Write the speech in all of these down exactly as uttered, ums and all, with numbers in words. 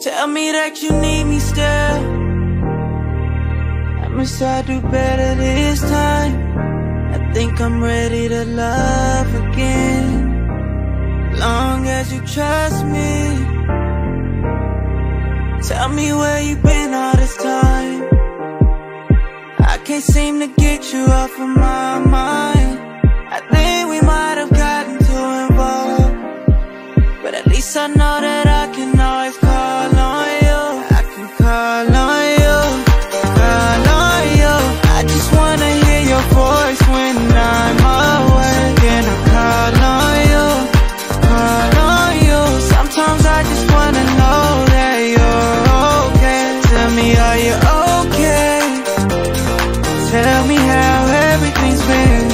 Tell me that you need me still. I must I do better this time. I think I'm ready to love again, long as you trust me. Tell me where you been all this time. I can't seem to get you off of my mind. I think we might have gotten too involved, but at least I know that I can always call on you. I can call on you, call on you. I just wanna hear your voice when I'm away. Can I call on you, call on you? Sometimes I just wanna know that you're okay. Tell me, are you okay? Tell me how everything's been.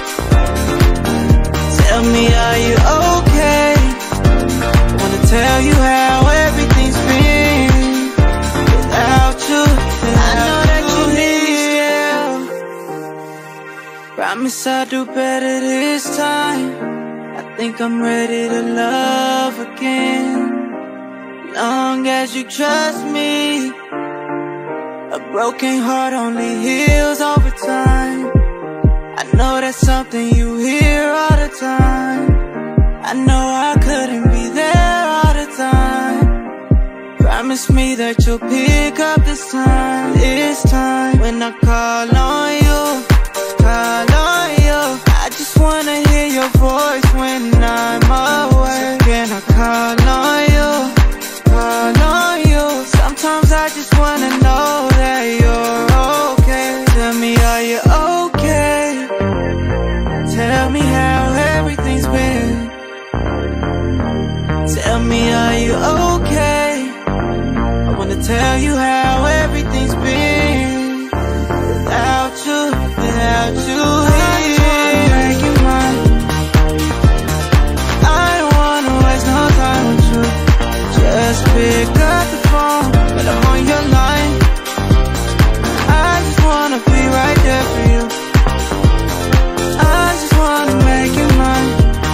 Tell me, are you okay? I wanna tell you how everything's been without you. I know that you need me still. Promise I'll do better this time. I think I'm ready to love again, long as you trust me. A broken heart only heals over time. I know that's something you hear all the time. I know I couldn't be there all the time. Promise me that you'll pick up this time, this time. When I call on you, call on you. I just wanna hear your voice when I'm away. Can I call on you, call on you? Sometimes I just wanna know that you're okay. Tell me, are you okay? Tell me how everything's been. Tell me, are you okay? I wanna tell you how everything's been without you, without you here. Make you mine. I don't wanna waste no time with you. Just pick up the phone when I'm on your line. I just wanna be right there for you. I just wanna make you mine.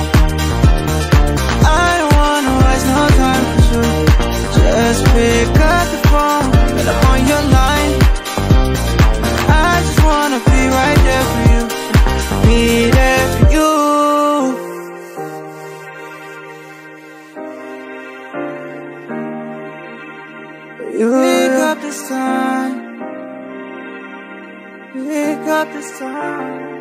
I don't wanna waste no time with you. Just pick up the phone when I'm on your line. I just wanna be right there for you. Be there for you. You pick up this time. Pick up this time.